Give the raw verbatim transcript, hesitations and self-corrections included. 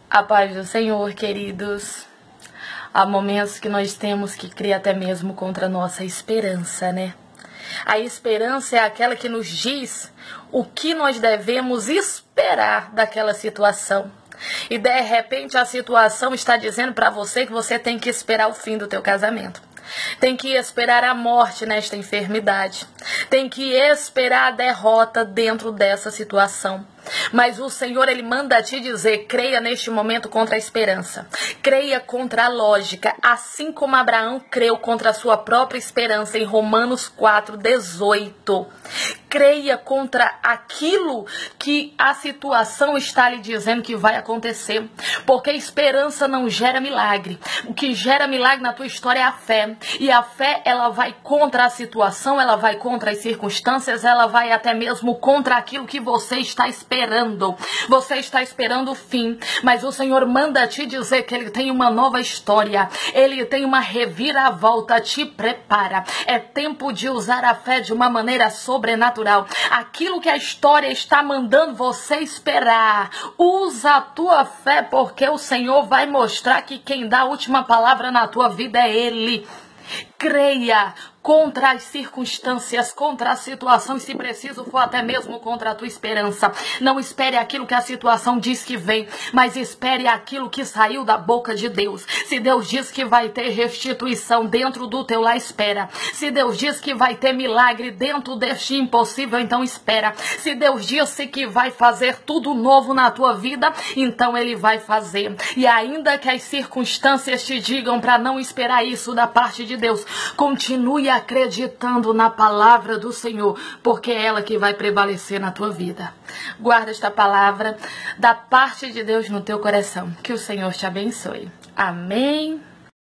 A paz do Senhor, queridos. Há momentos que nós temos que crer até mesmo contra a nossa esperança, né? A esperança é aquela que nos diz o que nós devemos esperar daquela situação. E de repente a situação está dizendo para você que você tem que esperar o fim do teu casamento. Tem que esperar a morte nesta enfermidade. Tem que esperar a derrota dentro dessa situação. Mas o Senhor, Ele manda te dizer, creia neste momento contra a esperança. Creia contra a lógica, assim como Abraão creu contra a sua própria esperança em Romanos quatro, dezoito. Creia contra aquilo que a situação está lhe dizendo que vai acontecer. Porque esperança não gera milagre. O que gera milagre na tua história é a fé. E a fé, ela vai contra a situação, ela vai contra as circunstâncias, ela vai até mesmo contra aquilo que você está esperando. Você está esperando o fim, mas o Senhor manda te dizer que Ele tem uma nova história. Ele tem uma reviravolta, te prepara. É tempo de usar a fé de uma maneira sobrenatural. Aquilo que a história está mandando você esperar, usa a tua fé, porque o Senhor vai mostrar que quem dá a última palavra na tua vida é Ele. Creia contra as circunstâncias, contra a situação e, se preciso for, até mesmo contra a tua esperança. Não espere aquilo que a situação diz que vem, mas espere aquilo que saiu da boca de Deus. Se Deus diz que vai ter restituição dentro do teu lar, espera. Se Deus diz que vai ter milagre dentro deste impossível, então espera. Se Deus disse que vai fazer tudo novo na tua vida, então Ele vai fazer. E ainda que as circunstâncias te digam para não esperar isso da parte de Deus, continue acreditando na palavra do Senhor, porque é ela que vai prevalecer na tua vida. Guarda esta palavra da parte de Deus no teu coração. Que o Senhor te abençoe. Amém.